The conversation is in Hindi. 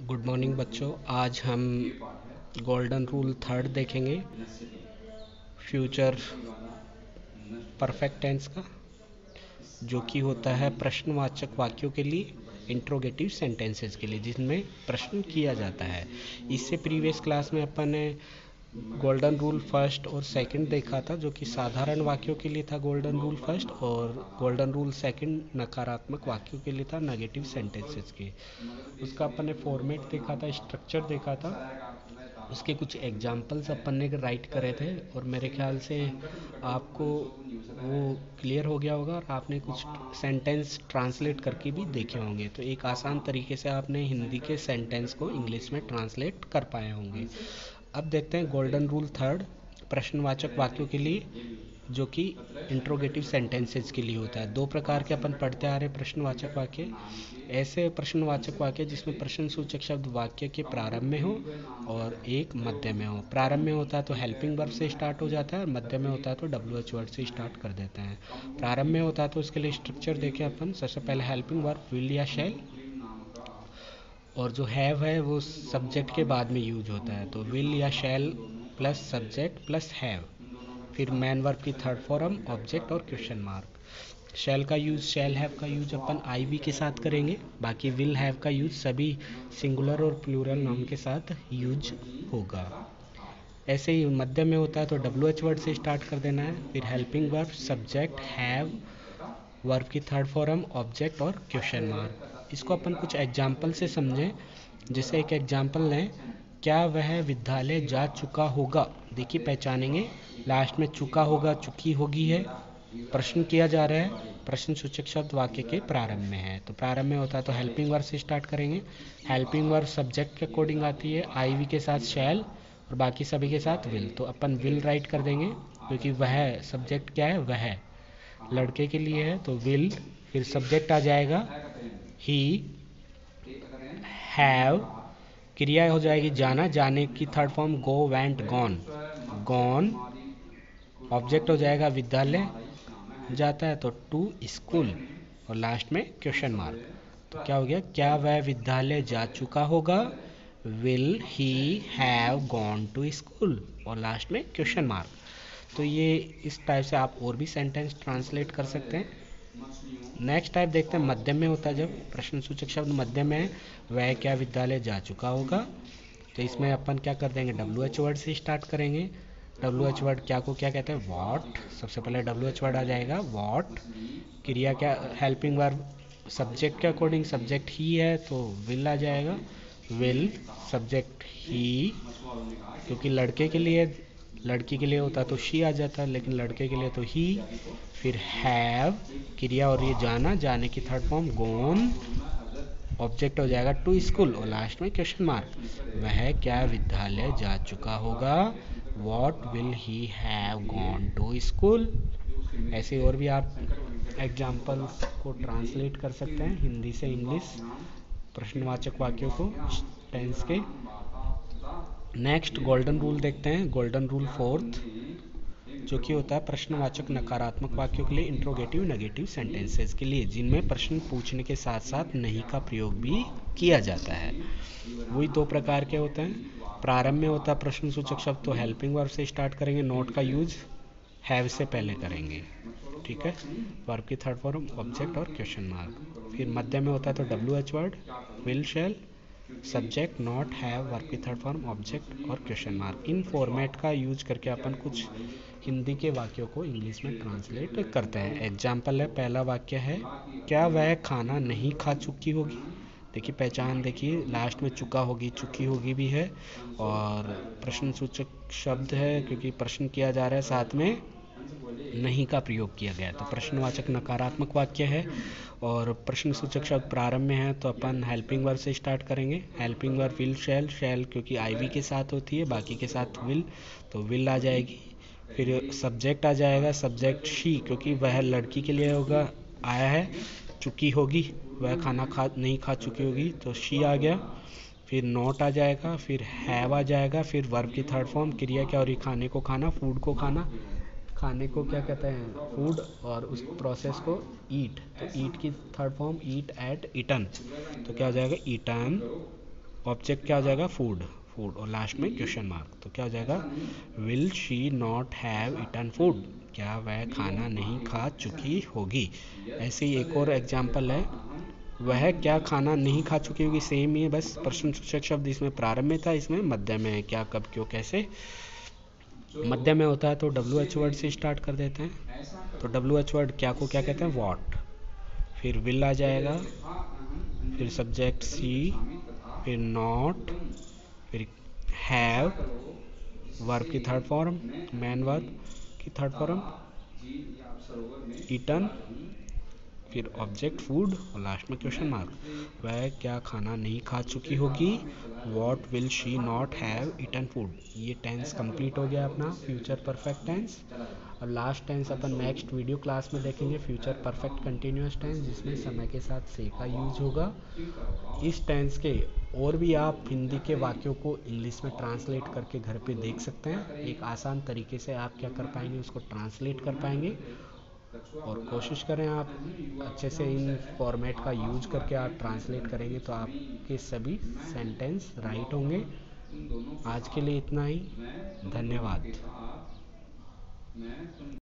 गुड मॉर्निंग बच्चों। आज हम गोल्डन रूल थर्ड देखेंगे, फ्यूचर परफेक्ट टेंस का, जो कि होता है प्रश्नवाचक वाक्यों के लिए, इंट्रोगेटिव सेंटेंसेस के लिए, जिनमें प्रश्न किया जाता है। इससे प्रीवियस क्लास में अपन ने गोल्डन रूल फर्स्ट और सेकंड देखा था, जो कि साधारण वाक्यों के लिए था गोल्डन रूल फर्स्ट, और गोल्डन रूल सेकंड नकारात्मक वाक्यों के लिए था, नेगेटिव सेंटेंसेस के। उसका अपन ने फॉर्मेट देखा था, स्ट्रक्चर देखा था, उसके कुछ एग्जाम्पल्स अपन ने राइट करे थे, और मेरे ख्याल से आपको वो क्लियर हो गया होगा और आपने कुछ सेंटेंस ट्रांसलेट करके भी देखे होंगे, तो एक आसान तरीके से आपने हिंदी के सेंटेंस को इंग्लिश में ट्रांसलेट कर पाए होंगे। अब देखते हैं गोल्डन रूल थर्ड, प्रश्नवाचक वाक्यों के लिए, जो कि इंट्रोगेटिव सेंटेंसेस के लिए होता है। दो प्रकार के अपन पढ़ते आ रहे प्रश्नवाचक वाक्य। ऐसे प्रश्नवाचक वाक्य जिसमें प्रश्न सूचक शब्द वाक्य के प्रारंभ में हो और एक मध्य में हो। प्रारंभ में होता है तो हेल्पिंग वर्ब से स्टार्ट हो जाता है, और मध्य में होता है तो WH वर्ड से स्टार्ट कर देते हैं। प्रारंभ में होता है तो उसके लिए स्ट्रक्चर देखें अपन। सबसे पहले हेल्पिंग वर्ब विल या शैल, और जो हैव है वो सब्जेक्ट के बाद में यूज होता है, तो विल या shall plus subject plus have. फिर मैन वर्ब की थर्ड फॉर्म ऑब्जेक्ट और क्वेश्चन मार्क। शैल का यूज, शैल हैव का यूज अपन आईवी के साथ करेंगे, बाकी विल हैव का यूज सभी सिंगुलर और प्लूरल नाउन के साथ यूज होगा। ऐसे ही मध्य में होता है तो WH वर्ड से स्टार्ट कर देना है, फिर helping verb, subject, have, verb की थर्ड फॉर्म ऑब्जेक्ट और क्वेश्चन मार्क। इसको अपन कुछ एग्जाम्पल से समझें। जैसे एक एग्जाम्पल लें, क्या वह विद्यालय जा चुका होगा। देखिए पहचानेंगे, लास्ट में चुका होगा, चुकी होगी है, प्रश्न किया जा रहा है, प्रश्न सूचक शब्द वाक्य के प्रारंभ में है, तो प्रारंभ में होता है तो हेल्पिंग वर्ब से स्टार्ट करेंगे। हेल्पिंग वर्ब सब्जेक्ट के अकॉर्डिंग आती है, आईवी के साथ शैल और बाकी सभी के साथ विल, तो अपन विल राइट कर देंगे, क्योंकि वह सब्जेक्ट क्या है, वह लड़के के लिए है, तो विल। फिर सब्जेक्ट आ जाएगा ही, हैव, क्रिया हो जाएगी जाना, जाने की third form go, went, gone, gone. Object हो जाएगा विद्यालय जाता है तो टू स्कूल, और लास्ट में क्वेश्चन मार्क। तो क्या हो गया, क्या वह विद्यालय जा चुका होगा, will he have gone to school, और लास्ट में क्वेश्चन मार्क। तो ये इस टाइप से आप और भी सेंटेंस ट्रांसलेट कर सकते हैं। नेक्स्ट टाइप देखते हैं, मध्यम में होता है, जब प्रश्न सूचक शब्द मध्यम में है, वह क्या विद्यालय जा चुका होगा, तो इसमें अपन क्या कर देंगे, WH वर्ड से स्टार्ट करेंगे। WH वर्ड क्या को क्या कहते हैं, वॉट। सबसे पहले WH वर्ड आ जाएगा वॉट। क्रिया क्या, हेल्पिंग वर्ब सब्जेक्ट के अकॉर्डिंग, सब्जेक्ट ही है तो विल आ जाएगा, विल, सब्जेक्ट ही, क्योंकि लड़के के लिए, लड़की के लिए होता तो शी आ जाता, लेकिन लड़के के लिए तो ही। फिर हैव, क्रिया और ये जाना, जाने की थर्ड फॉर्म गोन, ऑब्जेक्ट हो जाएगा टू स्कूल, और लास्ट में क्वेश्चन मार्क। वह क्या विद्यालय जा चुका होगा, what will he have gone to school. ऐसे और भी आप एग्जाम्पल्स को ट्रांसलेट कर सकते हैं हिंदी से इंग्लिश, प्रश्नवाचक वाक्यों को टेंस के। नेक्स्ट गोल्डन रूल देखते हैं, गोल्डन रूल फोर्थ, जो कि होता है प्रश्नवाचक नकारात्मक वाक्यों के लिए, इंट्रोगेटिव नेगेटिव सेंटेंसेस के लिए, जिनमें प्रश्न पूछने के साथ साथ नहीं का प्रयोग भी किया जाता है। वही दो प्रकार के होते हैं। प्रारंभ में होता है प्रश्न सूचक शब्द, तो हेल्पिंग वर्ब से स्टार्ट करेंगे, नोट का यूज हैव से पहले करेंगे, ठीक है, वर्ब की थर्ड फॉर्म ऑब्जेक्ट और क्वेश्चन मार्क। फिर मध्य में होता है तो WH word, will, shall, subject, not, have, verb की थर्ड फॉर्म ऑब्जेक्ट और क्वेश्चन मार्क। इन फॉर्मेट का यूज करके अपन कुछ हिंदी के वाक्यों को इंग्लिश में ट्रांसलेट करते हैं। एग्जाम्पल है, पहला वाक्य है, क्या वह खाना नहीं खा चुकी होगी। देखिए पहचान, देखिए लास्ट में चुका होगी, चुकी होगी भी है, और प्रश्न सूचक शब्द है क्योंकि प्रश्न किया जा रहा है, साथ में नहीं का प्रयोग किया गया है, तो प्रश्नवाचक नकारात्मक वाक्य है। और प्रश्न सूचक शब्द प्रारंभ में है तो अपन हेल्पिंग वर्ब से स्टार्ट करेंगे। Helping verb will, shall, shall क्योंकि आईवी के साथ होती है, बाकी के साथ विल, तो विल आ जाएगी। फिर सब्जेक्ट आ जाएगा, सब्जेक्ट शी, क्योंकि वह लड़की के लिए होगा, आया है, चुकी होगी, वह खाना नहीं खा चुकी होगी, तो शी आ गया। फिर नॉट आ जाएगा, फिर हैव आ जाएगा, फिर वर्ब की थर्ड फॉर्म, क्रिया क्या हो रही, खाने को खाना, फूड को खाना, खाने को क्या कहते हैं, फूड, और उस प्रोसेस को ईट, तो ईट की third form eat, ate, eaten, तो क्या हो जाएगा, ईटन। ऑब्जेक्ट क्या हो जाएगा, फूड, फूड, और लास्ट में क्वेश्चन मार्क, तो क्या हो जाएगा, will she not have eaten food, क्या वह खाना नहीं खा चुकी होगी। ऐसे ही एक और एग्जाम्पल है, वह क्या खाना नहीं खा चुकी होगी, सेम ही है, बस प्रश्नसूचक शब्द इसमें प्रारंभ में था, इसमें मध्य में है, क्या कब क्यों कैसे। मध्य में होता है तो डब्ल्यू एच वर्ड से स्टार्ट कर देते हैं, तो डब्ल्यू एच वर्ड क्या को क्या कहते हैं, वॉट, फिर विल आ जाएगा, फिर सब्जेक्ट सी, फिर नॉट, फिर हैव, वर्ब की थर्ड फॉर्म, मैन वर्ब की थर्ड फॉर्म, ईटन, फिर ऑब्जेक्ट फूड, और लास्ट में क्वेश्चन मार्क, वह क्या खाना नहीं खा चुकी होगी, what will she not have eaten food. ये टेंस कंप्लीट हो गया अपना फ्यूचर परफेक्ट टेंस। और लास्ट टेंस अपन नेक्स्ट वीडियो क्लास में देखेंगे, फ्यूचर परफेक्ट कंटिन्यूअस टेंस, जिसमें समय के साथ से का यूज होगा। इस टेंस के और भी आप हिंदी के वाक्यों को इंग्लिश में ट्रांसलेट करके घर पे देख सकते हैं, एक आसान तरीके से आप क्या कर पाएंगे, उसको ट्रांसलेट कर पाएंगे। और कोशिश करें आप अच्छे से इन फॉर्मेट का यूज करके आप ट्रांसलेट करेंगे तो आपके सभी सेंटेंस राइट होंगे। आज के लिए इतना ही, धन्यवाद।